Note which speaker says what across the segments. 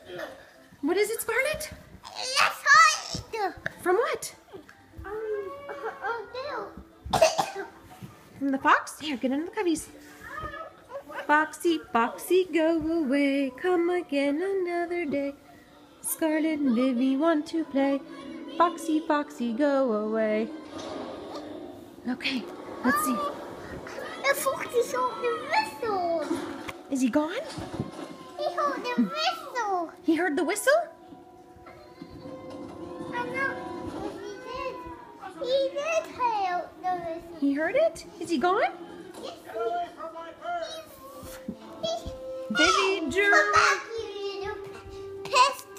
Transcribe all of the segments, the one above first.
Speaker 1: What is it, Scarlett?
Speaker 2: Let's hide.
Speaker 1: From what? From the fox? Here, get into the cubbies. Foxy, Foxy, go away. Come again another day. Scarlett and Vivi want to play. Foxy, Foxy, go away. Okay, let's see.
Speaker 2: The fox is holding the whistle.
Speaker 1: Is he gone?
Speaker 2: He heard the whistle.
Speaker 1: He heard the whistle?
Speaker 2: I know. He did hear the whistle.
Speaker 1: He heard it? Is he gone?
Speaker 2: Yes,
Speaker 1: Vivi, Drew.
Speaker 2: Come back, you little pest.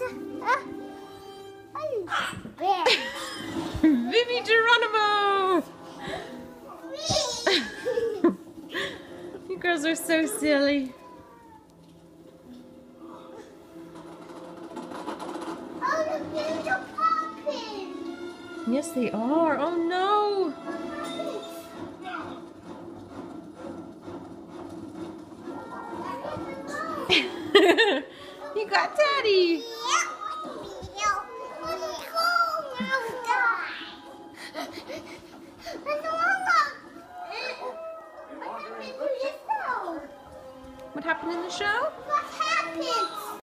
Speaker 2: Bear.
Speaker 1: Vivi Geronimo! You girls are so silly.
Speaker 2: Oh, the little pumpkin.
Speaker 1: Yes, they are. Oh no! You got Teddy.
Speaker 2: What
Speaker 1: What happened in the show?
Speaker 2: happened?